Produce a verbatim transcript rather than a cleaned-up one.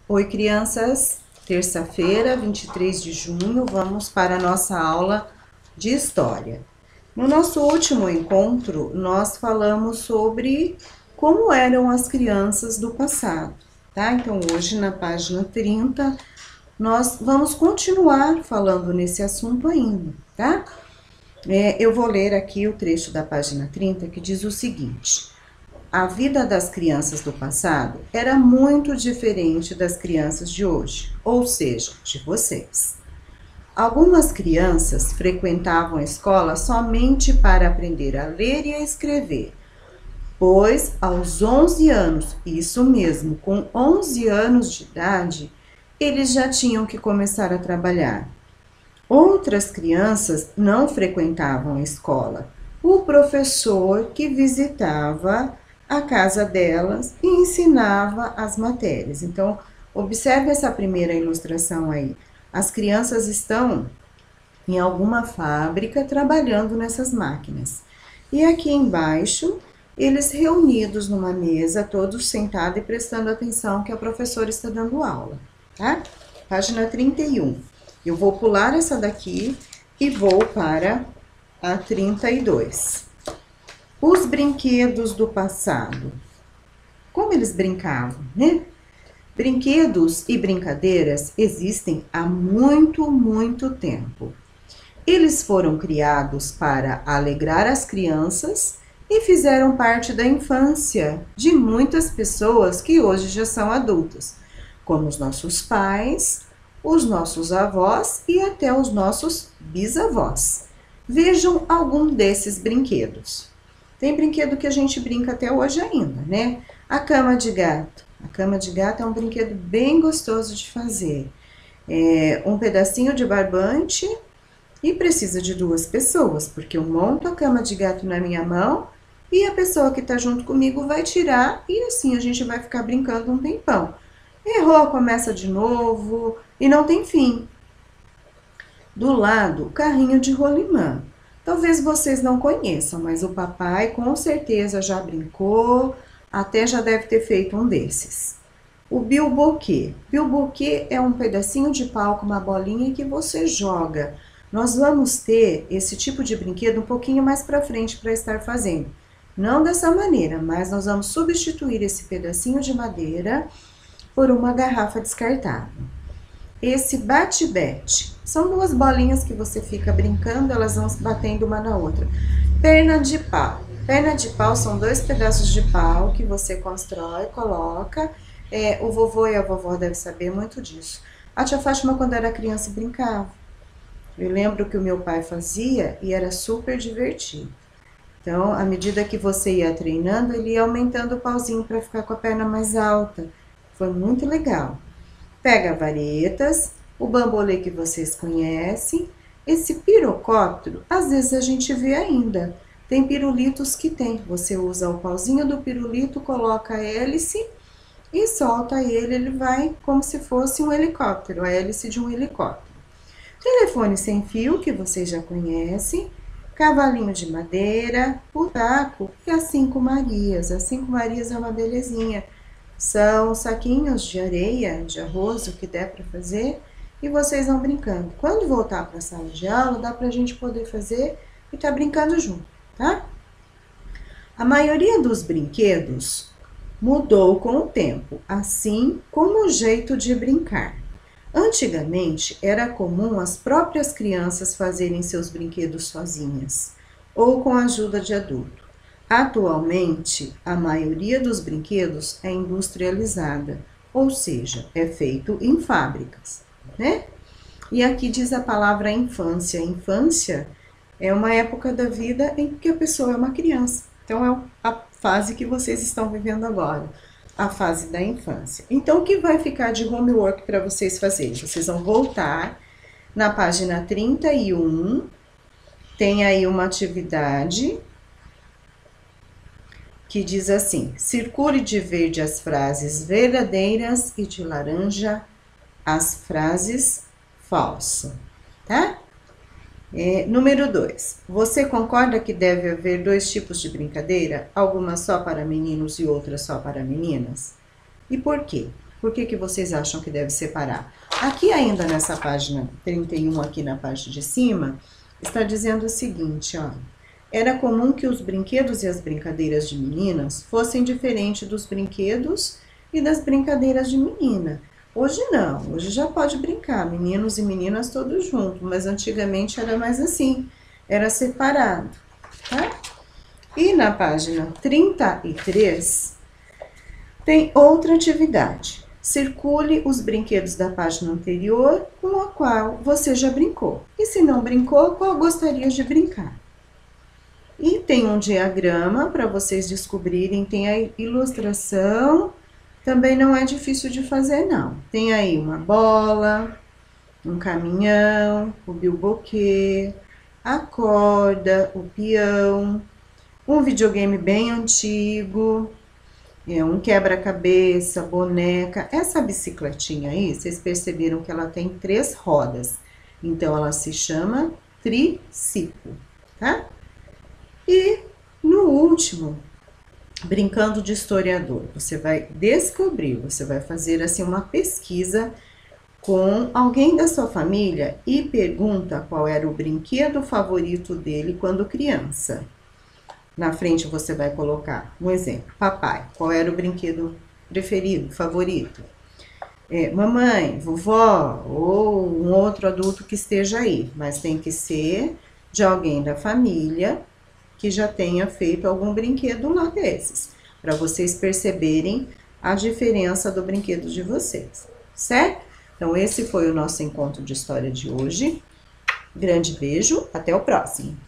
Oi, crianças! Terça-feira, vinte e três de junho, vamos para a nossa aula de História. No nosso último encontro, nós falamos sobre como eram as crianças do passado, tá? Então, hoje, na página trinta, nós vamos continuar falando nesse assunto ainda, tá? É, eu vou ler aqui o trecho da página trinta que diz o seguinte: a vida das crianças do passado era muito diferente das crianças de hoje, ou seja, de vocês. Algumas crianças frequentavam a escola somente para aprender a ler e a escrever, pois aos onze anos, isso mesmo, com onze anos de idade, eles já tinham que começar a trabalhar. Outras crianças não frequentavam a escola. O professor que visitava a casa delas e ensinava as matérias. Então, observe essa primeira ilustração aí. As crianças estão em alguma fábrica trabalhando nessas máquinas. E aqui embaixo, eles reunidos numa mesa, todos sentados e prestando atenção que a professora está dando aula, tá? Página trinta e um. Eu vou pular essa daqui e vou para a trinta e dois. Os brinquedos do passado. Como eles brincavam, né? Brinquedos e brincadeiras existem há muito, muito tempo. Eles foram criados para alegrar as crianças e fizeram parte da infância de muitas pessoas que hoje já são adultas, como os nossos pais, os nossos avós e até os nossos bisavós. Vejam algum desses brinquedos. Tem brinquedo que a gente brinca até hoje ainda, né? A cama de gato. A cama de gato é um brinquedo bem gostoso de fazer. É um pedacinho de barbante e precisa de duas pessoas, porque eu monto a cama de gato na minha mão e a pessoa que está junto comigo vai tirar e assim a gente vai ficar brincando um tempão. Errou, começa de novo e não tem fim. Do lado, o carrinho de rolimã. Talvez vocês não conheçam, mas o papai com certeza já brincou, até já deve ter feito um desses. O bilboquê. Bilboquê é um pedacinho de pau com uma bolinha que você joga. Nós vamos ter esse tipo de brinquedo um pouquinho mais para frente para estar fazendo. Não dessa maneira, mas nós vamos substituir esse pedacinho de madeira por uma garrafa descartável. Esse bate-bete são duas bolinhas que você fica brincando, elas vão batendo uma na outra. Perna de pau. Perna de pau são dois pedaços de pau que você constrói, coloca. É, o vovô e a vovó devem saber muito disso. A tia Fátima, quando era criança, brincava. Eu lembro que o meu pai fazia e era super divertido. Então, à medida que você ia treinando, ele ia aumentando o pauzinho para ficar com a perna mais alta. Foi muito legal. Pega varetas, o bambolê que vocês conhecem, esse pirocóptero, às vezes a gente vê ainda. Tem pirulitos que tem. Você usa o pauzinho do pirulito, coloca a hélice e solta ele, ele vai como se fosse um helicóptero, a hélice de um helicóptero. Telefone sem fio, que vocês já conhecem, cavalinho de madeira, o taco e as cinco Marias. As cinco Marias é uma belezinha. São saquinhos de areia, de arroz, o que der para fazer, e vocês vão brincando. Quando voltar para a sala de aula, dá para a gente poder fazer e tá brincando junto, tá? A maioria dos brinquedos mudou com o tempo, assim como o jeito de brincar. Antigamente, era comum as próprias crianças fazerem seus brinquedos sozinhas, ou com a ajuda de adulto. Atualmente, a maioria dos brinquedos é industrializada, ou seja, é feito em fábricas, né? E aqui diz a palavra infância. Infância é uma época da vida em que a pessoa é uma criança. Então, é a fase que vocês estão vivendo agora, a fase da infância. Então, o que vai ficar de homework para vocês fazerem? Vocês vão voltar na página trinta e um, tem aí uma atividade que diz assim: circule de verde as frases verdadeiras e de laranja as frases falsas, tá? É, número dois. Você concorda que deve haver dois tipos de brincadeira? Algumas só para meninos e outras só para meninas? E por quê? Por que que vocês acham que deve separar? Aqui ainda nessa página trinta e um, aqui na parte de cima, está dizendo o seguinte, ó. Era comum que os brinquedos e as brincadeiras de meninas fossem diferentes dos brinquedos e das brincadeiras de menina. Hoje não, hoje já pode brincar, meninos e meninas todos juntos, mas antigamente era mais assim, era separado, tá? E na página trinta e três, tem outra atividade. Circule os brinquedos da página anterior com a qual você já brincou. E se não brincou, qual gostaria de brincar? E tem um diagrama para vocês descobrirem, tem a ilustração, também não é difícil de fazer não. Tem aí uma bola, um caminhão, o bilboquê, a corda, o peão, um videogame bem antigo, é um quebra-cabeça, boneca. Essa bicicletinha aí, vocês perceberam que ela tem três rodas, então ela se chama triciclo, tá? E no último, brincando de historiador, você vai descobrir, você vai fazer assim uma pesquisa com alguém da sua família e pergunta qual era o brinquedo favorito dele quando criança. Na frente você vai colocar um exemplo, papai, qual era o brinquedo preferido, favorito? É, mamãe, vovó ou um outro adulto que esteja aí, mas tem que ser de alguém da família que já tenha feito algum brinquedo lá desses, para vocês perceberem a diferença do brinquedo de vocês, certo? Então, esse foi o nosso encontro de história de hoje. Grande beijo, até o próximo!